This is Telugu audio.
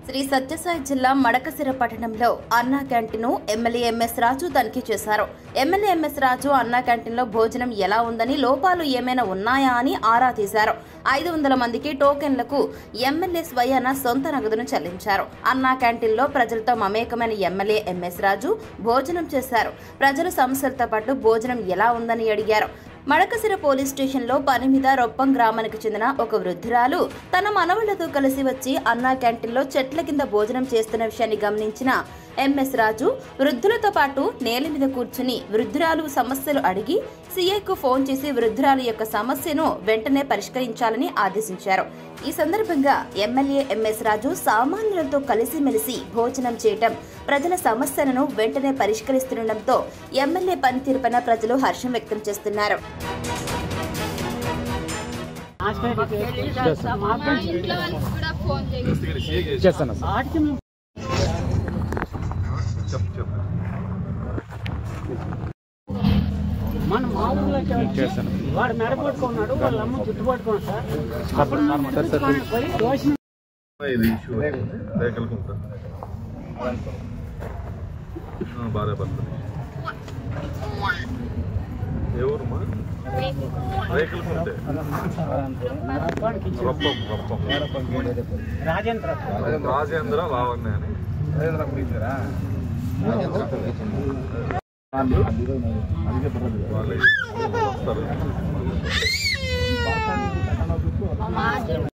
శ్రీ సత్యసాయి జిల్లా మడకశిర పట్టణంలో అన్నా క్యాంటీన్ను ఎమ్మెల్యే ఎంఎస్ రాజు తనిఖీ చేశారు. ఎమ్మెల్యే ఎంఎస్ రాజు అన్నా క్యాంటీన్లో భోజనం ఎలా ఉందని, లోపాలు ఏమైనా ఉన్నాయా అని ఆరా తీశారు. 500 మందికి టోకెన్లకు ఎమ్మెల్యే స్వయాన సొంత నగదును చెల్లించారు. అన్నా క్యాంటీన్లో ప్రజలతో మమేకమైన ఎమ్మెల్యే ఎంఎస్ రాజు భోజనం చేశారు. ప్రజల సమస్యలతో పాటు భోజనం ఎలా ఉందని అడిగారు. మడకశిర పోలీస్ స్టేషన్లో పని మీద రొప్పం గ్రామానికి చెందిన ఒక వృద్ధురాలు తన మనవళ్లతో కలిసి వచ్చి అన్నా క్యాంటీన్లో చెట్ల కింద భోజనం చేస్తున్న విషయాన్ని గమనించిన ఎంఎస్ రాజు వృద్ధులతో పాటు నేల మీద కూర్చుని వృద్ధురాలు సమస్యలు అడిగి సీఐకు ఫోన్ చేసి వృద్ధురాలు యొక్క సమస్యను వెంటనే పరిష్కరించాలని ఆదేశించారు. ఈ సందర్భంగా ఎమ్మెల్యే ఎంఎస్ రాజు సామాన్యులతో కలిసిమెలిసి భోజనం చేయటం, ప్రజల సమస్యలను వెంటనే పరిష్కరిస్తుండటంతో ఎమ్మెల్యే పనితీరుపైన ప్రజలు హర్షం వ్యక్తం చేస్తున్నారు. మన మామూలుగా వాడు మెడ పట్టుకున్నాడు, వాళ్ళ అమ్మ చుట్టు పట్టుకున్నాడు సార్. అప్పుడు భార్య భర్త ఎవరుమా రేకులకుంటే రాజేంద్ర లావణ్య అని వాళ్ళు వస్తారు.